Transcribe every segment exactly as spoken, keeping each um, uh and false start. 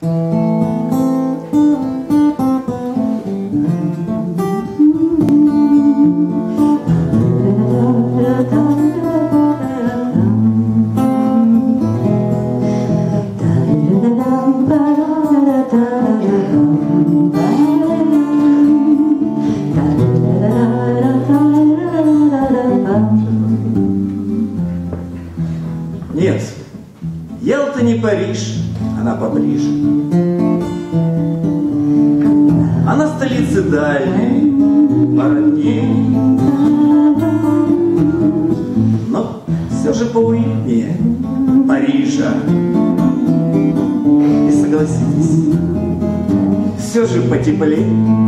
Нет, Ялта не Париж, она поближе. Она столица дальней, породней, но все же поуютнее Парижа. И согласитесь, все же потеплее.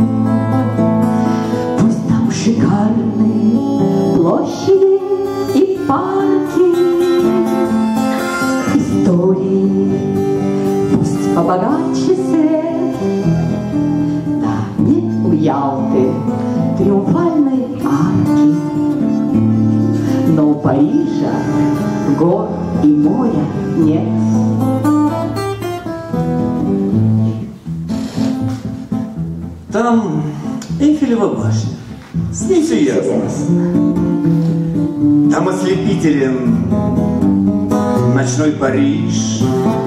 Пусть там шикарные площади и парки, истории, пусть побогаче свет. Да, нет у Ялты триумфальной арки, но у Парижа гор и моря нет. Там Эйфелева башня, с ней все ясно. Там ослепителен ночной Париж,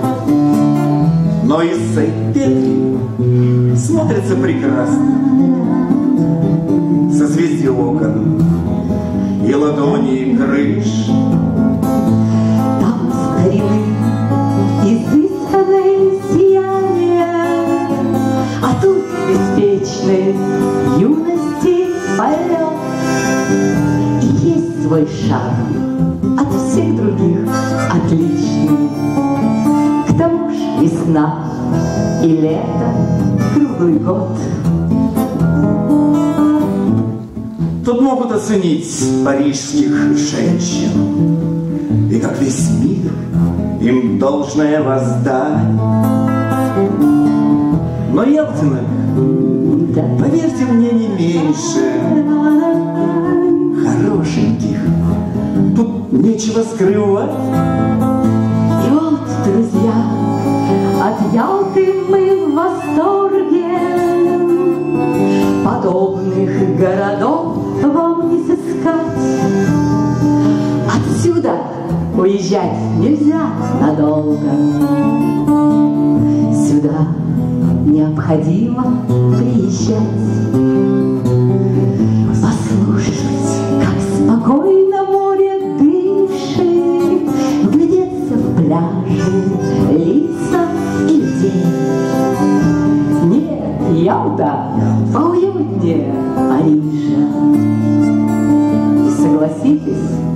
но из Сай-Петри смотрится прекрасно созвездие окон и ладони крыш. Там старины изысканное сияние, а тут беспечной юности полет. И есть свой шарм от всех других отличный. К тому ж весна и лето круглый год. Тут могут оценить парижских женщин, и как весь мир им должное воздать. Но Ялтиных, Да. поверьте мне, не меньше хорошеньких. Тут нечего скрывать. И вот, друзья, от Ялты мы в восторге. Подобных городов вам не сыскать. Отсюда уезжать нельзя надолго. Сюда необходимо приезжать. Послушать, как спокойно море дышит, вглядеться в пляжи, лица и людей. Нет, Ялта поуютнее Парижа. И согласитесь,